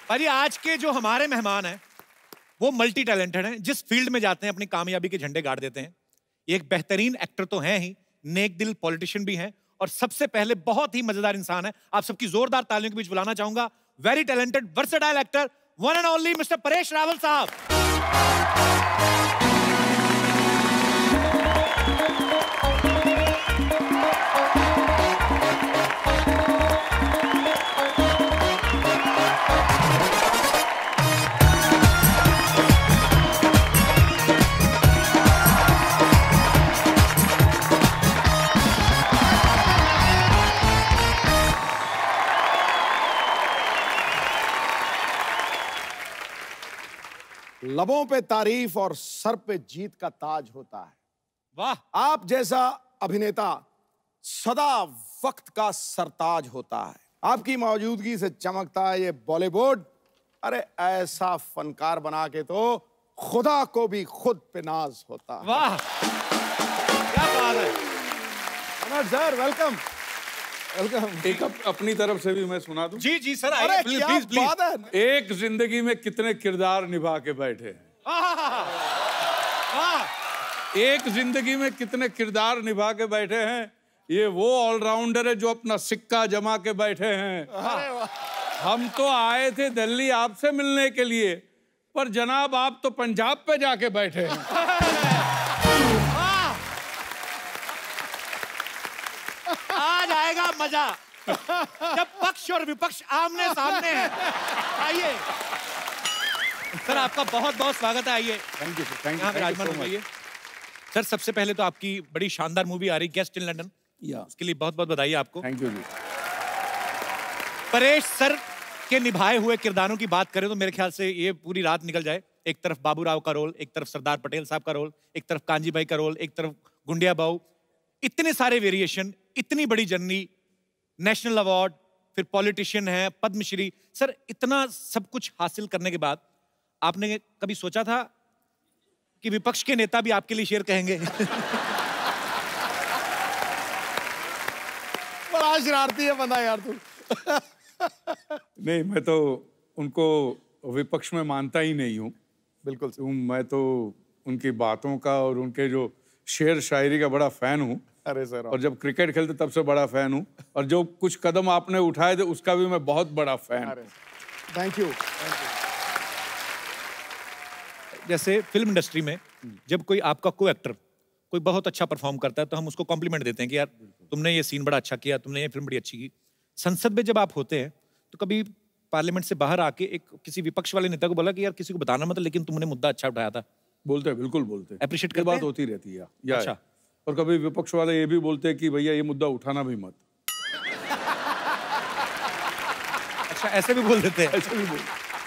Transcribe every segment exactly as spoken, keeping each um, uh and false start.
भाजी आज के जो हमारे मेहमान हैं वो मल्टी टैलेंटेड हैं, जिस फील्ड में जाते हैं अपनी कामयाबी के झंडे गाड़ देते हैं। ये एक बेहतरीन एक्टर तो हैं ही, नेक दिल पॉलिटिशियन भी हैं, और सबसे पहले बहुत ही मजेदार इंसान है। आप सबकी जोरदार तालियों के बीच बुलाना चाहूंगा very talented versatile actor one and only mister Paresh Rawal साहब। लबों पे तारीफ और सर पे जीत का ताज होता है। वाह। आप जैसा अभिनेता सदा वक्त का सरताज होता है। आपकी मौजूदगी से चमकता है ये बॉलीवुड। अरे ऐसा फनकार बना के तो खुदा को भी खुद पे नाज होता है। वाह क्या बात है। Sir welcome welcome. एक अप, अपनी तरफ से भी मैं सुना दूं? जी जी सर, अरे प्लीज क्या प्लीज प्लीज। बात है। एक जिंदगी में कितने किरदार निभा के बैठे हैं। एक जिंदगी में कितने किरदार निभा के बैठे हैं। ये वो ऑलराउंडर है जो अपना सिक्का जमा के बैठे हैं। हम तो आए थे दिल्ली आपसे मिलने के लिए, पर जनाब आप तो पंजाब पे जाके बैठे हैं। आज आएगा मजा जब पक्ष और विपक्ष आमने सामने हैं। आइए सर, आपका बहुत बहुत स्वागत है। आइए थैंक यू थैंक यहाँ पे यू राजमान हो जाइए। सर सबसे पहले तो आपकी बड़ी शानदार मूवी आ रही गेस्ट इन लंदन, उसके लिए बहुत बहुत बधाई आपको। थैंक यू जी। परेश सर के निभाए हुए किरदारों की बात करें तो मेरे ख्याल से ये पूरी रात निकल जाए। एक तरफ बाबू राव का रोल, एक तरफ सरदार पटेल साहब का रोल, एक तरफ कांजी भाई का रोल, एक तरफ गुंडिया बाऊ। इतने सारे वेरिएशन, इतनी बड़ी जर्नी, नेशनल अवार्ड, फिर पॉलिटिशियन है, पद्मश्री। सर इतना सब कुछ हासिल करने के बाद आपने कभी सोचा था कि विपक्ष के नेता भी आपके लिए शेर कहेंगे? बड़ा शरारती है बंदा यार तू। नहीं, मैं तो उनको विपक्ष में मानता ही नहीं हूँ। बिल्कुल। मैं तो उनकी बातों का और उनके जो शेर शायरी का बड़ा फैन हूँ। अरे सर, और जब क्रिकेट खेलते तब से बड़ा फैन हूँ, और जो कुछ कदम आपने उठाए थे उसका भी मैं बहुत बड़ा फैन। Thank you. जैसे फिल्म इंडस्ट्री में जब कोई आपका को एक्टर कोई बहुत अच्छा परफॉर्म करता है तो हम उसको कॉम्प्लीमेंट देते हैं कि यार तुमने ये सीन बड़ा अच्छा किया, तुमने ये फिल्म बड़ी अच्छी की। संसद में जब आप होते हैं तो कभी पार्लियामेंट से बाहर आके एक किसी विपक्ष वाले नेता को बोला कि यार किसी को बताना मत, लेकिन तुमने मुद्दा अच्छा उठाया था? बोलते हैं, बिल्कुल बोलते हैं। अप्रिशिएट ये करते बात हैं? होती रहती है या अच्छा। और कभी विपक्ष वाले ये भी बोलते हैं कि भैया ये मुद्दा उठाना भी मत। अच्छा, ऐसे भी बोल देते हैं? ऐसे भी बोल।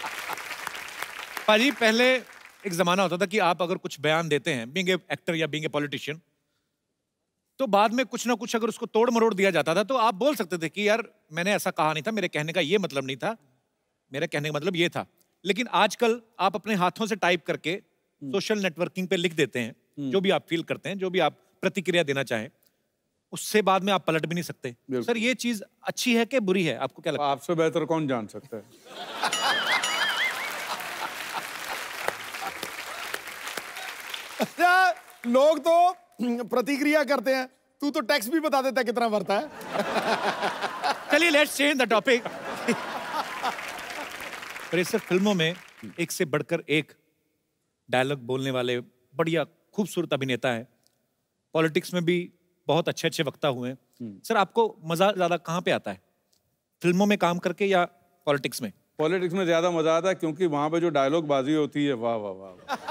पाजी पहले एक जमाना होता था कि आप अगर कुछ बयान देते हैं बीइंग ए एक्टर या बीइंग ए पॉलिटिशियन, तो बाद में कुछ ना कुछ अगर उसको तोड़ मरोड़ दिया जाता था तो आप बोल सकते थे कि यार मैंने ऐसा कहा नहीं था, मेरे कहने का ये मतलब नहीं था, मेरे कहने का मतलब ये था। लेकिन आजकल आप अपने हाथों से टाइप करके सोशल नेटवर्किंग पे लिख देते हैं जो भी आप फील करते हैं, जो भी आप प्रतिक्रिया देना चाहें, उससे बाद में आप पलट भी नहीं सकते। सर ये चीज अच्छी है कि बुरी है, आपको क्या लगता है? आपसे बेहतर कौन जान सकता है। लोग तो प्रतिक्रिया करते हैं, तू तो टैक्स भी बता देता है कितना भरता है। चलिए लेट्स चेंज द टॉपिक। पर सर फिल्मों में एक से बढ़कर एक डायलॉग बोलने वाले बढ़िया खूबसूरत अभिनेता है। पॉलिटिक्स में भी बहुत अच्छे अच्छे वक्ता हुए हैं। सर आपको मजा ज्यादा कहाँ पे आता है, फिल्मों में काम करके या पॉलिटिक्स में? पॉलिटिक्स में ज्यादा मजा आता है क्योंकि वहां पे जो डायलॉग बाजी होती है, वाह वाह वाह।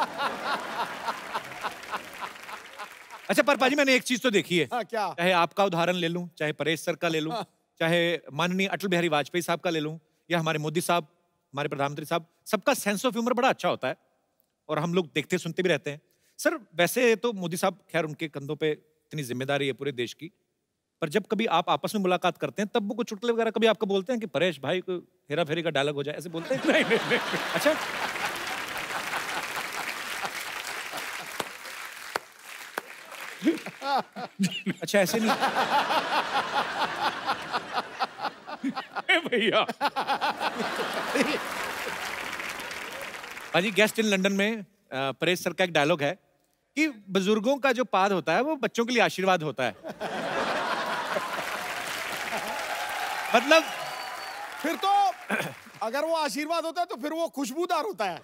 अच्छा पर पाजी मैंने एक चीज तो देखी है। हाँ, क्या? चाहे आपका उदाहरण ले लूं, चाहे परेश सर का ले लूं, चाहे माननीय अटल बिहारी वाजपेयी साहब का ले लूं, या हमारे मोदी साहब, हमारे प्रधानमंत्री साहब, सबका सेंस ऑफ ह्यूमर बड़ा अच्छा होता है और हम लोग देखते सुनते भी रहते हैं। सर वैसे तो मोदी साहब, खैर उनके कंधों पे इतनी जिम्मेदारी है पूरे देश की, पर जब कभी आप आपस में मुलाकात करते हैं तब वो कुछ चुटकुले वगैरह कभी आपको बोलते हैं कि परेश भाई को हेरा फेरी का डायलॉग हो जाए, ऐसे बोलते हैं? नहीं, नहीं, नहीं। अच्छा अच्छा ऐसे नहीं भैया पाजी गेस्ट इन लंदन में परेश सर का एक डायलॉग है कि बुजुर्गों का जो पाद होता है वो बच्चों के लिए आशीर्वाद होता है। मतलब फिर तो अगर वो आशीर्वाद होता है तो फिर वो खुशबूदार होता है।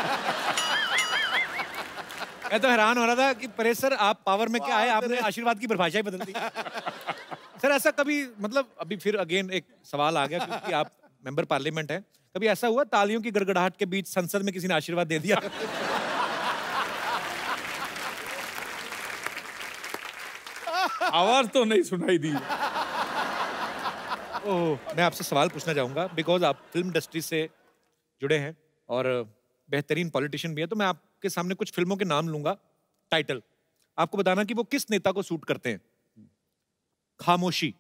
मैं तो हैरान हो रहा था कि परेश सर आप पावर में क्या है, आपने आशीर्वाद की परिभाषा ही बदल दी। सर ऐसा कभी मतलब अभी फिर अगेन एक सवाल आ गया क्योंकि आप मेंबर पार्लियामेंट हैं, कभी ऐसा हुआ तालियों की गड़गड़ाहट के बीच संसद में किसी ने आशीर्वाद दे दिया? आवाज तो नहीं सुनाई दी। ओह, मैं आपसे सवाल पूछना चाहूंगा बिकॉज आप फिल्म इंडस्ट्री से जुड़े हैं और बेहतरीन पॉलिटिशियन भी है, तो मैं आपके सामने कुछ फिल्मों के नाम लूंगा, टाइटल आपको बताना कि वो किस नेता को सूट करते हैं। खामोशी,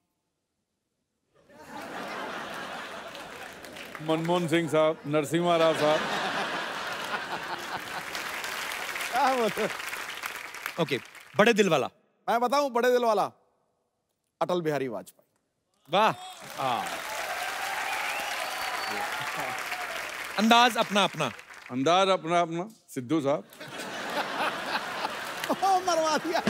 मनमोहन सिंह साहब, नरसिम्हा राव साहब। ओके okay, बड़े दिल वाला। मैं बताऊं बड़े दिल वाला, अटल बिहारी वाजपेयी। वाह। अंदाज अपना अपना। अंदाज अपना अपना, सिद्धू साहब। मरवा दिया।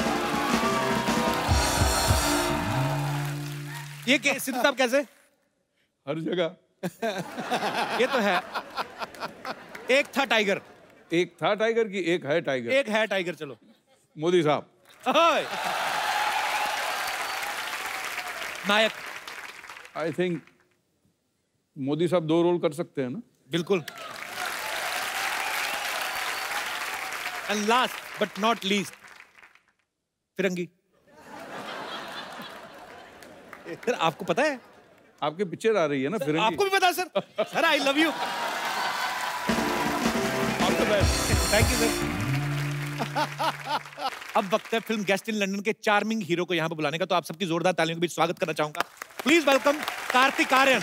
ये के, सिद्धू साहब कैसे? हर जगह। ये तो है। एक था टाइगर। एक था टाइगर की एक है टाइगर। एक है टाइगर। चलो मोदी साहब। नायक। आई थिंक मोदी साहब दो रोल कर सकते हैं ना? बिल्कुल। And last but not least, Firangi. Sir आपको पता है? आपके पिक्चर आ रही है ना फिरंगी। आपको भी पता है sir? Sir I love you. All the best. Thank you sir. अब वक्त है फिल्म गेस्ट इन लंदन के चार्मिंग हीरो को यहाँ पे बुलाने का, तो आप सबकी जोरदार तालियों के बीच स्वागत करना चाहूंगा। Please welcome Kartik Aaryan.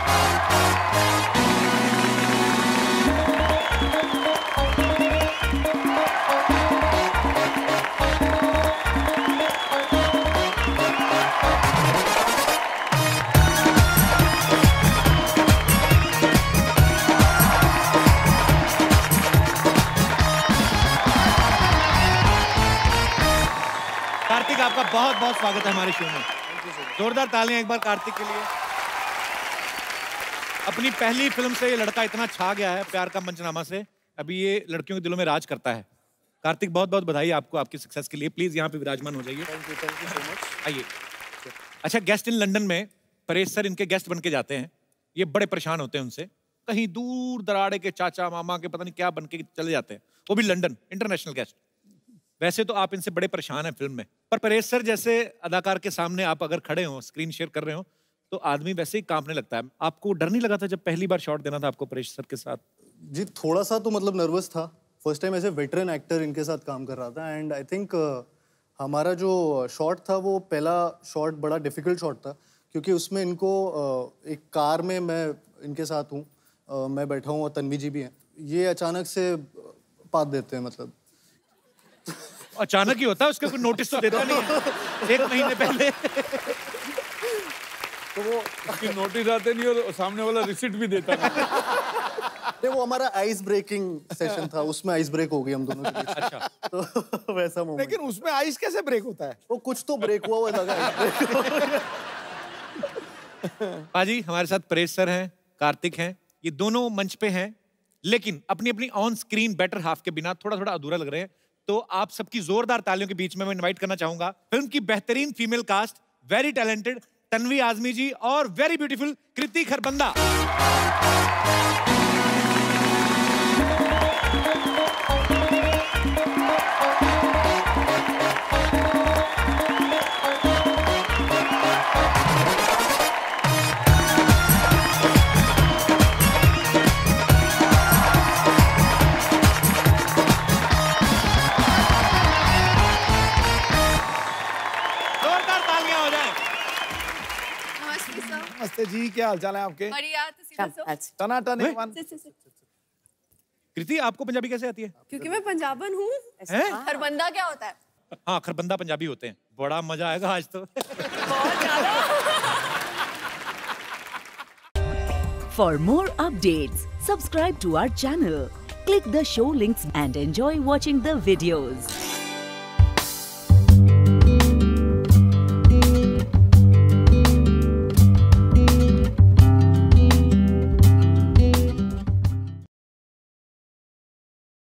कार्तिक आपका बहुत बहुत स्वागत है हमारे शो में। जोरदार तालियां एक बार कार्तिक के लिए। अपनी पहली फिल्म से ये लड़का इतना छा गया है, प्यार का मंचनामा से, अभी ये लड़कियों के दिलों में राज करता है। कार्तिक बहुत बहुत बधाई आपको आपकी सक्सेस के लिए। प्लीज यहाँ पे विराजमान हो जाइए। Thank you, thank you so much. आइए। अच्छा, गेस्ट इन लंदन में परेश सर इनके गेस्ट बन के जाते हैं। ये बड़े परेशान होते हैं उनसे, कहीं दूर दराड़े के चाचा मामा के पता नहीं क्या बन के चले जाते हैं, वो भी लंदन, इंटरनेशनल गेस्ट। वैसे तो आप इनसे बड़े परेशान हैं फिल्म में, पर परेश सर जैसे अदाकार के सामने आप अगर खड़े हो, स्क्रीन शेयर कर रहे हो, तो आदमी वैसे ही कांपने लगता है। आपको डर नहीं लगा था जब पहली बार शॉट देना था आपको परेश सर के साथ? जी थोड़ा सा तो मतलब नर्वस था। फर्स्ट टाइम ऐसे वेटरन एक्टर इनके साथ काम कर रहा था एंड आई थिंक हमारा जो शॉट था वो पहला शॉट बड़ा डिफिकल्ट शॉट था क्योंकि उसमें इनको uh, एक कार में मैं इनके साथ हूँ, uh, मैं बैठा हूँ और तन्वी जी भी हैं। ये अचानक से पात देते हैं, मतलब अचानक ही होता है, उसका कोई नोटिस तो देता नहीं है एक महीने पहले। तो वो उसकी नोटिस आते नहीं और सामने वाला रिसिप्ट भी देता नहीं। वो हमारा आइस ब्रेकिंग सेशन था, उसमें आइस ब्रेक हो गई हम दोनों के बीच। अच्छा। तो वैसा मोमेंट। लेकिन उसमें आइस कैसे ब्रेक होता है? वो कुछ तो ब्रेक हुआ हुआ लगा। पाजी हमारे साथ परेश सर हैं, कार्तिक हैं, ये दोनों मंच पे हैं, लेकिन अपनी अपनी ऑन स्क्रीन बेटर हाफ के बिना थोड़ा थोड़ा अधूरा लग रहे हैं। तो आप सबकी जोरदार तालियों के बीच में मैं इनवाइट करना चाहूंगा फिल्म की बेहतरीन female cast, very talented Tanvi Azmi ji और वेरी ब्यूटीफुल कृति खरबंदा। नमस्ते जी, क्या हालचाल है आपके? बढ़िया। तो सीधा सो। टनाटन एक वन। कृति आपको पंजाबी कैसे आती है? क्योंकि मैं पंजाबन हूँ। खरबंदा क्या होता है? हाँ, खरबंदा पंजाबी होते हैं। बड़ा मजा आएगा आज तो। बहुत ज्यादा। For more updates, subscribe to our channel, click the show links and enjoy watching the videos.